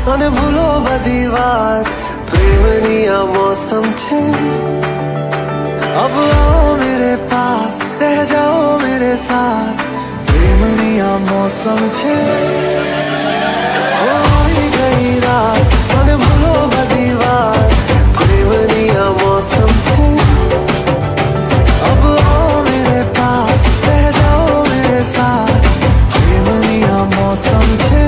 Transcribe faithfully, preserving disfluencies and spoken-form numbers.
મને ભૂલો બધી વાત પ્રેમની આ मौसम છે अब आओ मेरे पास रह जाओ मेरे साथ प्रेमनी आ मौसम छे होई गई रात મને ભૂલો બધી વાત प्रेमनी आ मौसम छे अब आओ मेरे पास रह जाओ मेरे साथ प्रेमनी आ मौसम छे